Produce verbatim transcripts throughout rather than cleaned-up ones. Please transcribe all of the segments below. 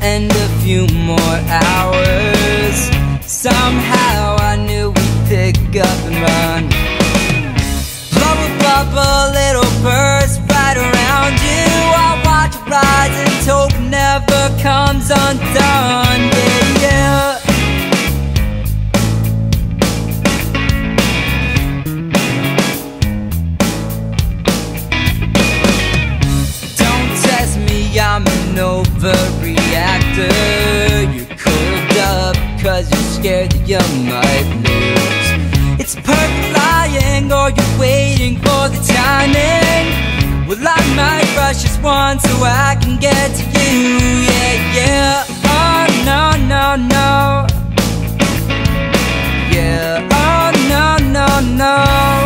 and a few more hours. Somehow I knew we'd pick up and run. Blow a bubble, little burst right around you. I'll watch it rise and hope never comes undone. Yeah, yeah. I'm an overreactor. You're coiled up cause you're scared that you might lose. It's perfect lying, or you're waiting for the timing. Well, I might rush this one so I can get to you. Yeah, yeah. Oh, no, no, no. Yeah, oh, no, no, no.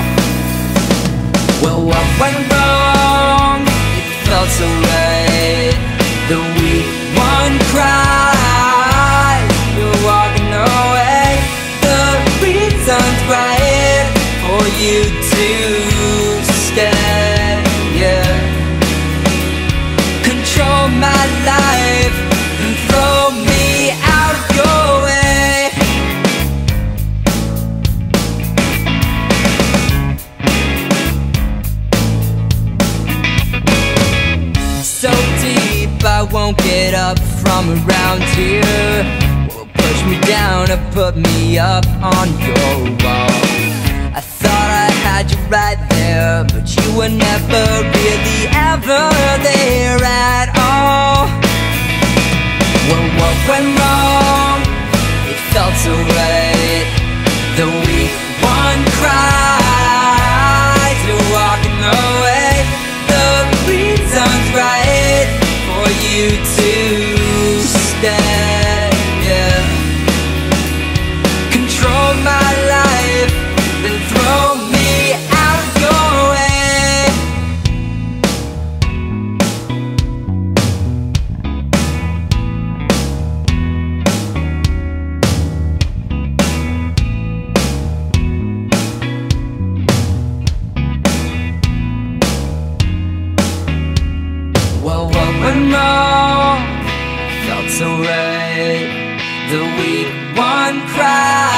Well, what went wrong? It felt so right. The weak one cries, you're walking away. The reason's right for you to stay, yeah. Control my life and throw me out of your way. So deep I won't get up from around here. Well, push me down or put me up on your wall. I thought I had you right there, but you were never really ever there at all. Well, what went wrong? It felt so right. The weak one cries, you're walking away. The reason's right for you to stay, yeah. Control my life, then throw me out of your way. Well, what went wrong? Felt so right. The weak one cries.